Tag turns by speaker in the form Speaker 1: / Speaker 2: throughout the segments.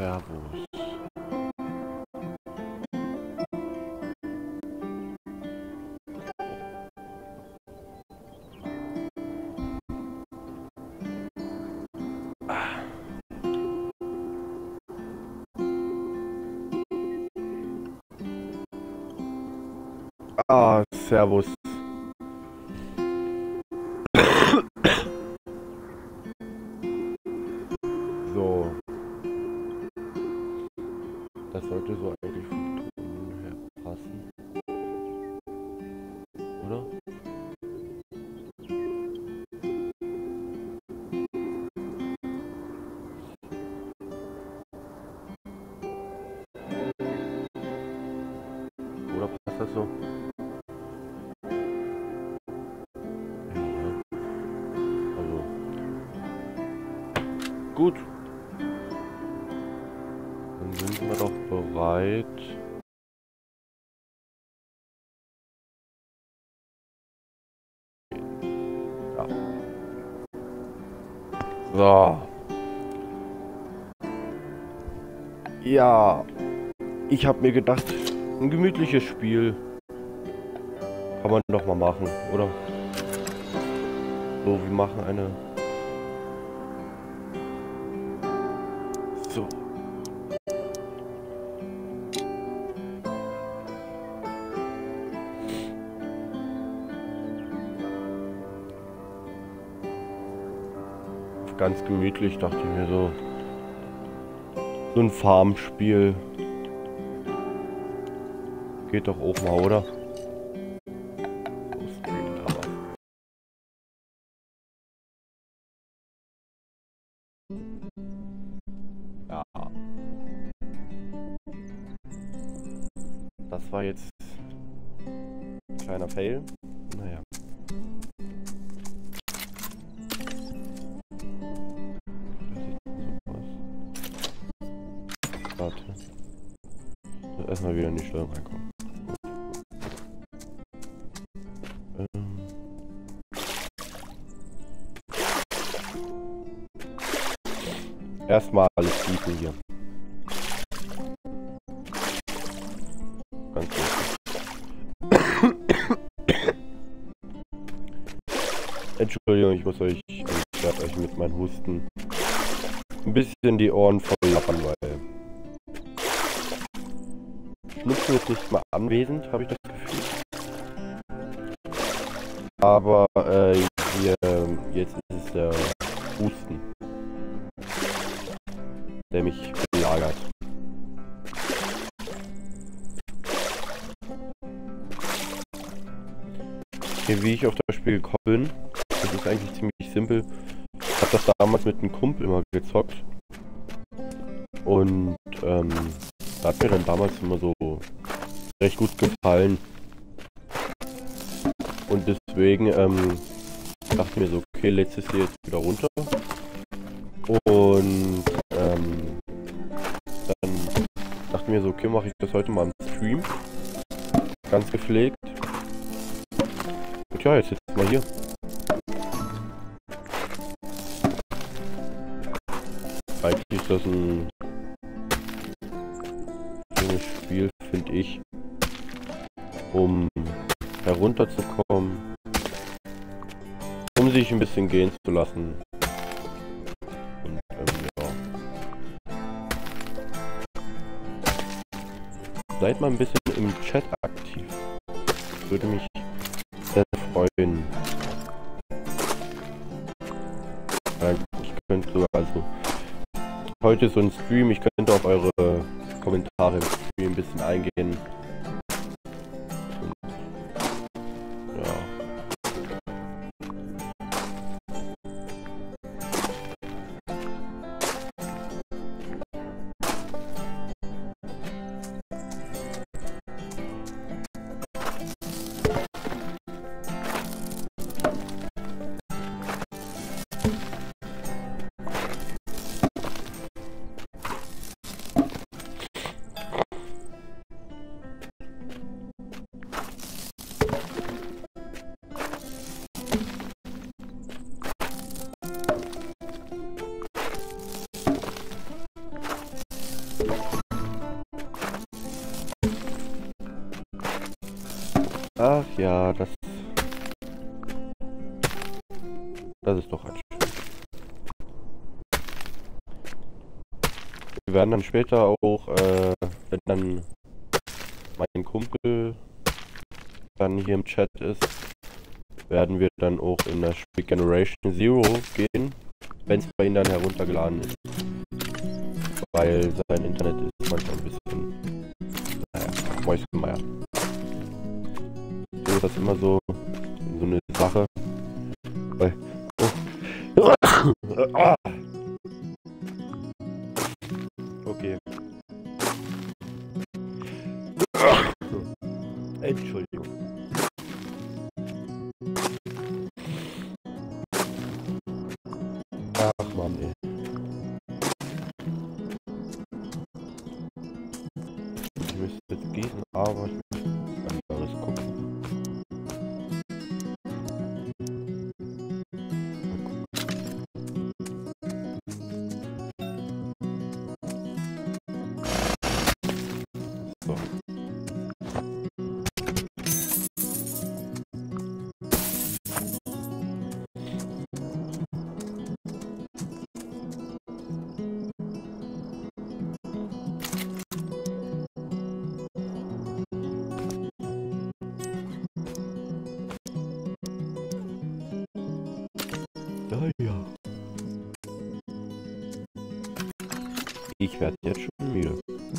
Speaker 1: Servus. Ah, Servus. So. Das sollte so eigentlich vom Ton her passen. Oder? Oder passt das so? Ja. Also. Gut. Dann sind wir doch bereit. Ja. So. Ja. Ich habe mir gedacht, ein gemütliches Spiel kann man doch mal machen, oder? So, wir machen eine... So. Ganz gemütlich, dachte ich mir so. So ein Farmspiel. Geht doch auch mal, oder? Ja. Das war jetzt ein kleiner Fail. Naja. Warte. So, erstmal wieder in die Steuerung reinkommen. Erstmal alles bieten hier. Ganz wichtig. Entschuldigung, ich werde euch mit meinem Husten ein bisschen die Ohren voll lappern, weil Schnupfen ist nicht mal anwesend, habe ich das Gefühl. Aber hier, jetzt ist es der Husten, der mich belagert. Okay, wie ich auf das Spiel gekommen bin, das ist eigentlich ziemlich simpel. Ich habe das damals mit einem Kumpel immer gezockt. Und das hat mir dann damals immer so recht gut gefallen. Und deswegen dachte ich mir so, okay, lädst es dir jetzt wieder runter. Und dann dachte ich mir so, okay, mache ich das heute mal im Stream. Ganz gepflegt. Und ja, jetzt sitzt mal hier. Eigentlich ist das ein schönes Spiel, finde ich, um herunterzukommen, um sich ein bisschen gehen zu lassen. Und ja. Seid mal ein bisschen im Chat aktiv. Würde mich sehr freuen. Ich könnte sogar, also heute so ein Stream, ich könnte auf eure Kommentare im Stream ein bisschen eingehen. Und, ja. Ach ja, das ist doch ein schön. Wir werden dann später auch, wenn dann mein Kumpel dann hier im Chat ist, werden wir dann auch in das Spiel Generation Zero gehen, wenn es bei ihm dann heruntergeladen ist. Weil sein Internet ist manchmal ein bisschen, naja, Mäuschenmeier. So ist das immer so eine Sache. Weil, okay. Entschuldigung. Ach Mann, ey. Ich müsste jetzt gehen, aber ich möchte was anderes gucken. So. Ja. Ich werde jetzt schon müde.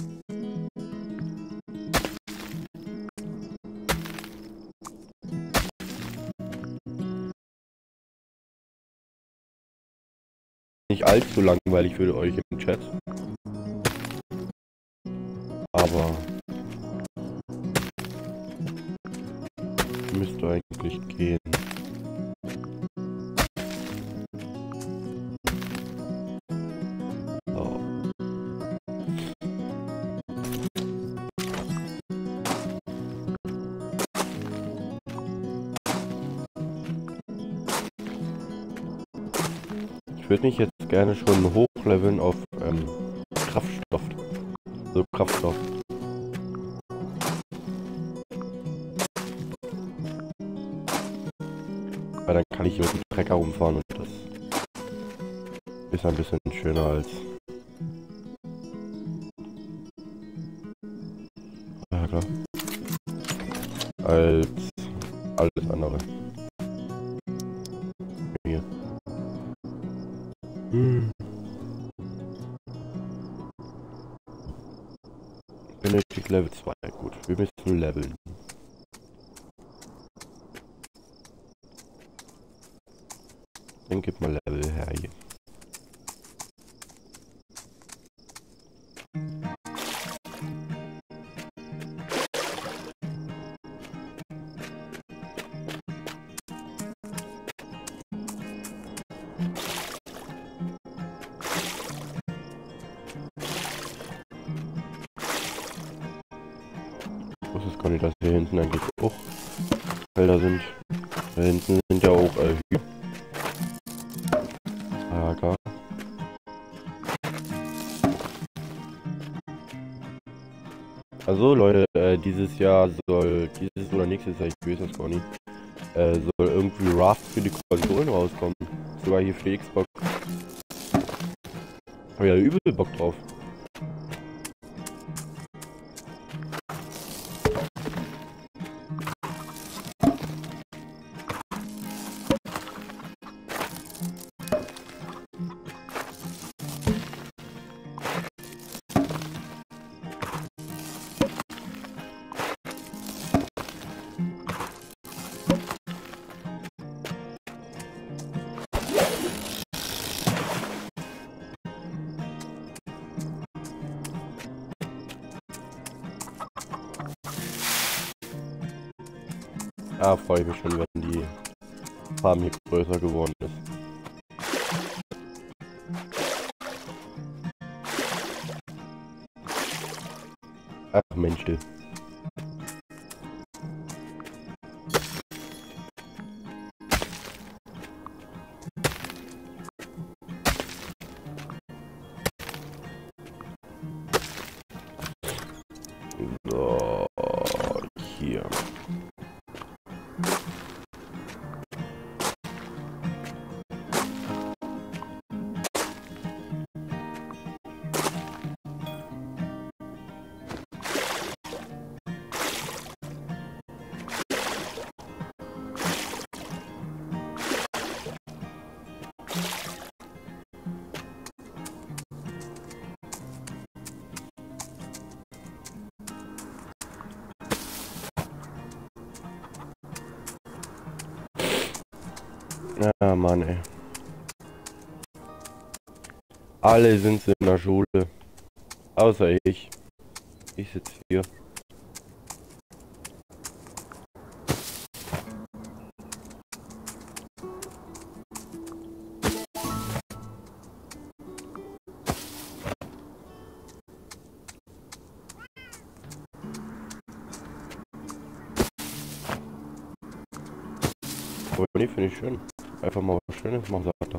Speaker 1: Nicht allzu langweilig für euch im Chat. Aber müsste eigentlich gehen. So. Ich würde mich jetzt gerne schon hochleveln auf Kraftstoff. So Kraftstoff. Weil dann kann ich hier mit dem Trecker rumfahren und das ist ein bisschen schöner als... Ja klar. Als alles andere. Hier. Benötigt Level 2. Gut, wir müssen leveln. Dann gib mal Level her hier. Ich wusste gar nicht, dass hier hinten eigentlich auch Felder sind. Da hinten sind ja auch Hühner. Ah, klar. Also Leute, dieses Jahr soll, dieses oder nächstes Jahr, ich weiß das gar nicht, soll irgendwie Raft für die Konsolen rauskommen. Sogar hier für die Xbox. Hab ja übel Bock drauf. Ah, freue ich mich schon, wenn die Farm hier größer geworden ist. Ach Mensch, du. So, hier. Ja, Mann, ey. Alle sind in der Schule. Außer ich. Ich sitze hier. Oh, nee, finde ich schön. Einfach mal was Schönes machen, sagt er.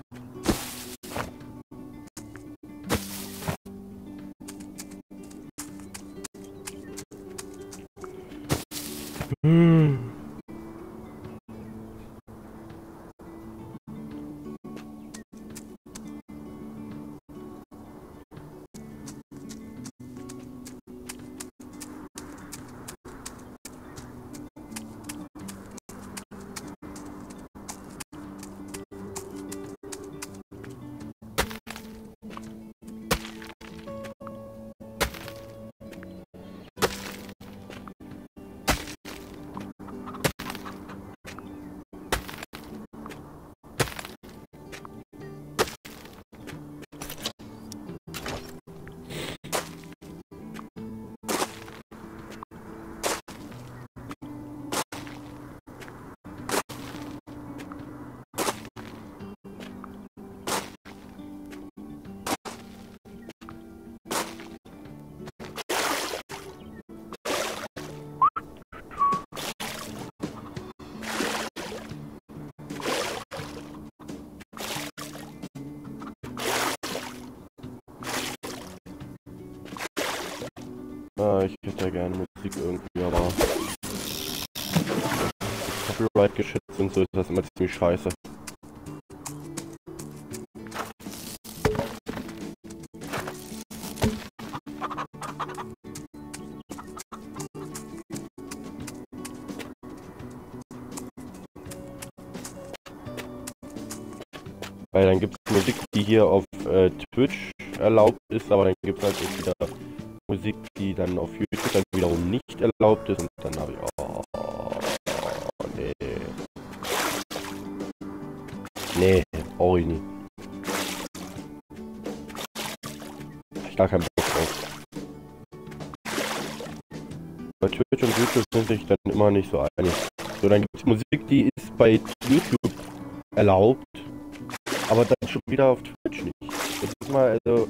Speaker 1: Ich hätte ja gerne Musik irgendwie, aber Copyright geschützt und so ist das immer ziemlich scheiße. Weil dann gibt es Musik, die hier auf Twitch erlaubt ist, aber dann gibt es halt auch wieder Musik, die dann auf YouTube dann wiederum nicht erlaubt ist und dann habe ich, nee. Nee, brauche ich nicht. Hab ich gar keinen Bock drauf. Bei Twitch und YouTube sind sich dann immer nicht so einig. So, dann gibt es Musik, die ist bei YouTube erlaubt, aber dann schon wieder auf Twitch nicht. Das ist mal, also...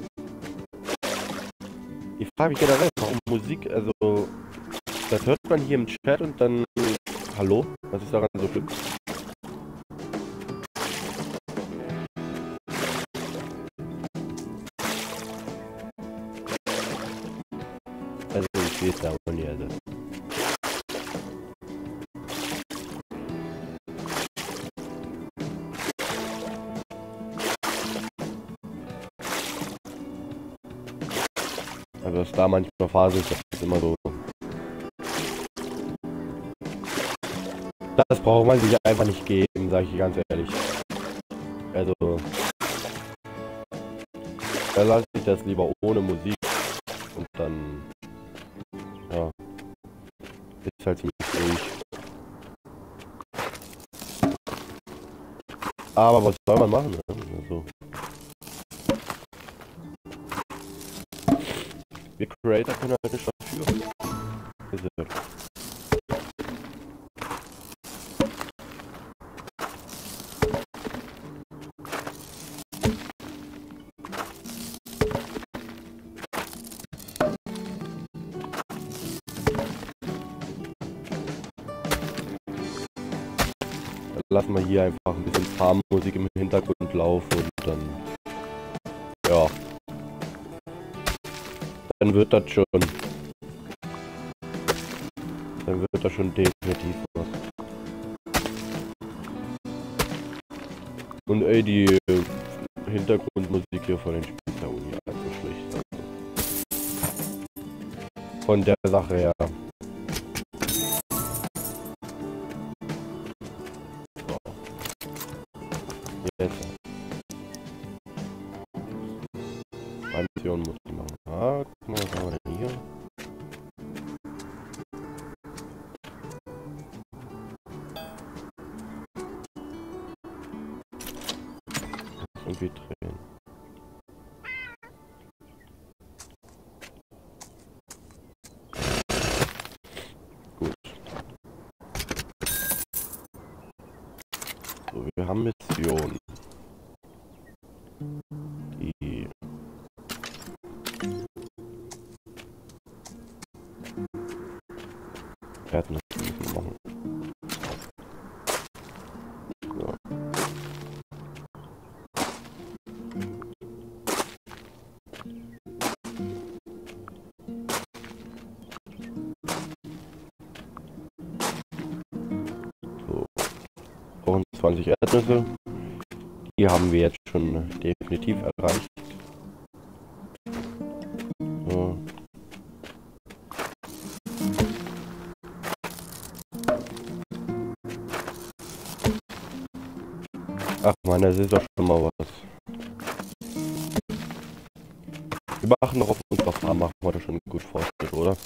Speaker 1: Ich frage mich generell, warum Musik, also... Das hört man hier im Chat und dann... Hallo? Was ist daran so schlimm? Also ich sehe es da auch nicht, also... Also dass da manchmal Phase ist, das ist immer so. Das braucht man sich einfach nicht geben, sage ich ganz ehrlich. Also da lasse ich das lieber ohne Musik und dann ja ist halt ziemlich ruhig. Aber was soll man machen? Ne? Also, wir Creator können halt nicht dafür. Ist es. Lassen wir hier einfach ein bisschen Farmmusik im Hintergrund laufen und dann ja, dann wird das schon. Dann wird das schon definitiv was. Und ey, die Hintergrundmusik hier von den Spielen ist ja auch nicht allzu schlecht. Also von der Sache her. So. Jetzt. Eine Mission muss ich machen. Ah, guck mal, was haben wir denn hier? irgendwie drehen. Gut. So, wir haben Mission. Die werden das müssen machen. So. So. Und 20 Erdnüsse. Die haben wir jetzt schon definitiv erreicht. So. Ach man, das ist doch schon mal was. Wir machen doch auf unserer Farm, machen wir das schon gut Fortschritt, oder?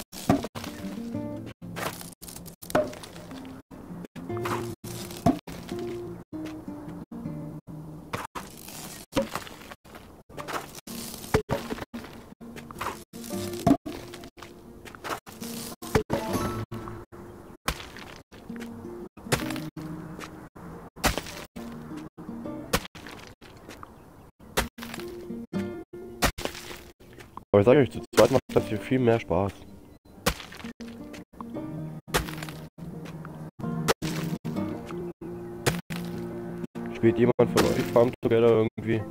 Speaker 1: Aber ich sage euch, zu zweit macht das hier viel mehr Spaß. Spielt jemand von euch Farm Together irgendwie?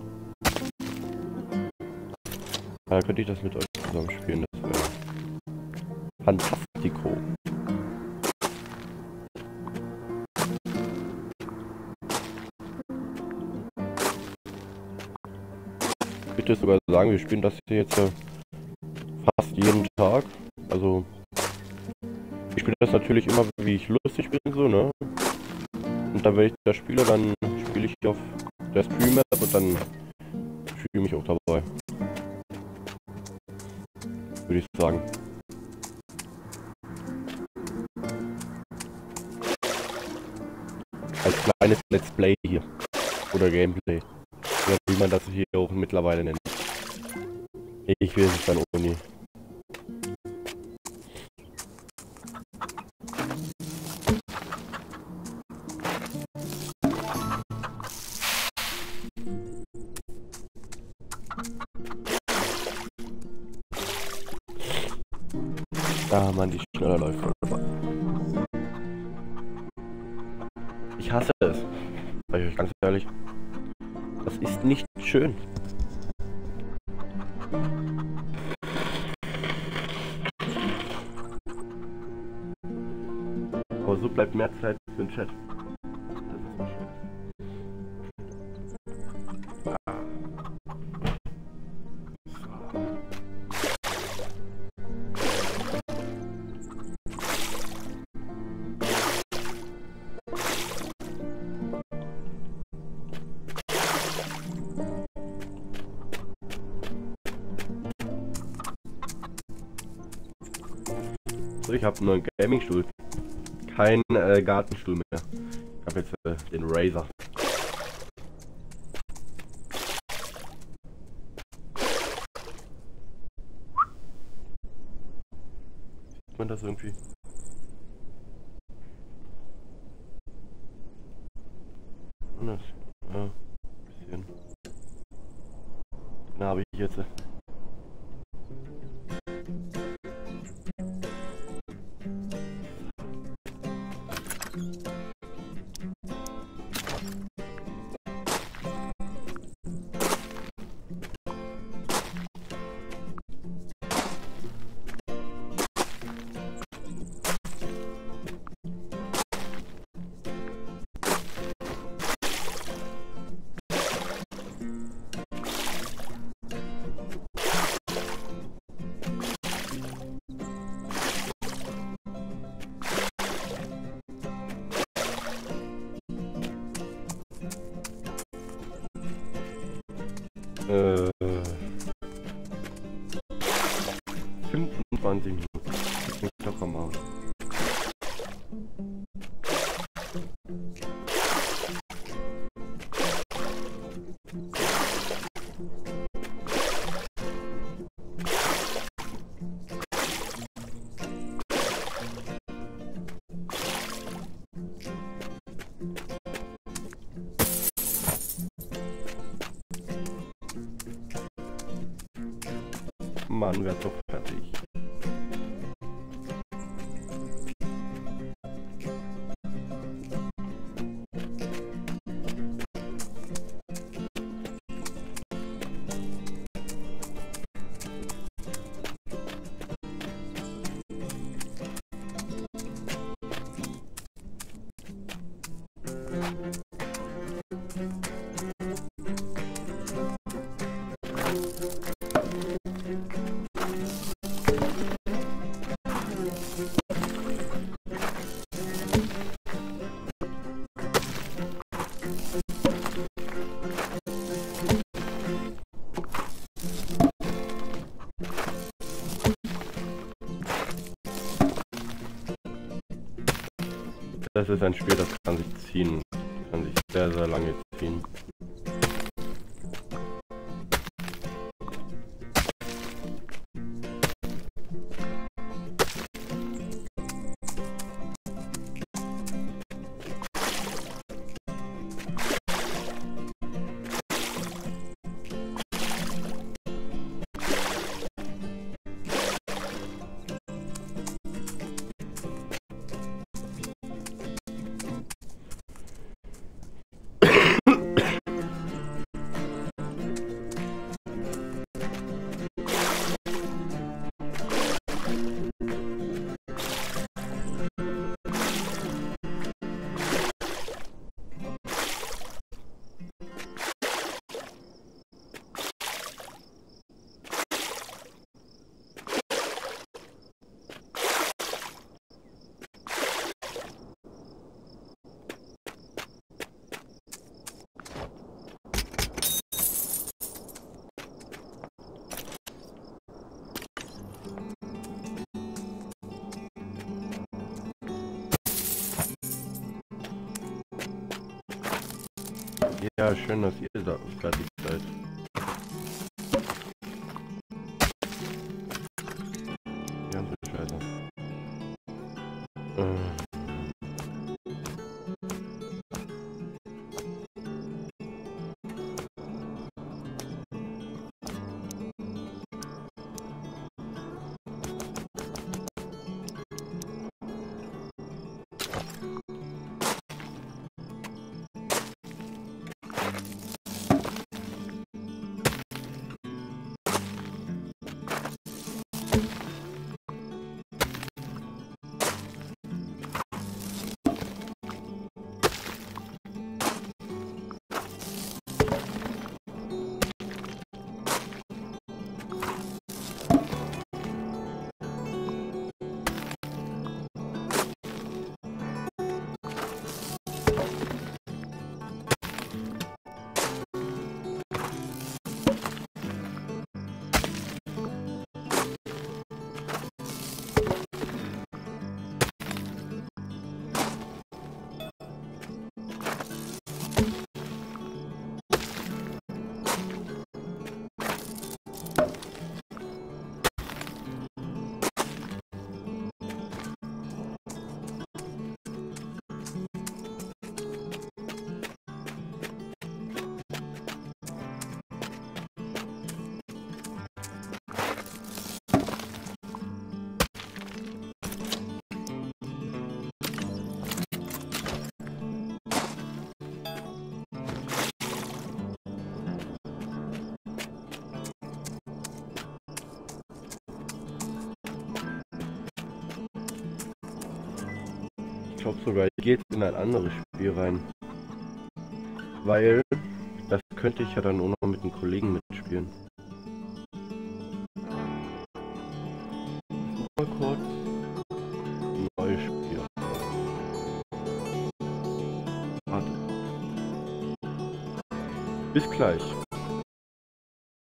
Speaker 1: Da könnte ich das mit euch zusammen spielen, das wäre fantastico. Ich würde sogar sagen, wir spielen das hier jetzt fast jeden Tag. Also ich spiele das natürlich immer, wie ich lustig bin, so, ne? Und dann, wenn ich das spiele, dann spiele ich auf der Stream-Map und dann streame ich auch dabei. Würde ich sagen. Als kleines Let's Play hier. Oder Gameplay. Oder wie man das hier auch mittlerweile nennt. Ich will es dann Uni. Ah Mann, die schneller läuft. Ich hasse es. Sag ich euch ganz ehrlich. Das ist nicht schön. Aber so bleibt mehr Zeit für den Chat. Das ist nicht schön. So, ich habe nur einen Gaming-Stuhl. Kein Gartenstuhl mehr. Ich habe jetzt den Razer. Sieht man das irgendwie? Anders. Ja, bisschen. Na, habe ich jetzt. Äh, 25 Minuten. Das klingt locker mal. Mann, werd doch fertig. Das ist ein Spiel, das kann sich ziehen. Kann sich sehr, sehr lange ziehen. Ja, schön, dass ihr da fertig seid. Ja, so scheiße. Ich glaube sogar, ich gehe jetzt in ein anderes Spiel rein. Weil das könnte ich ja dann auch noch mit einem Kollegen mitspielen. Mal kurz. Neues Spiel. Warte. Bis gleich.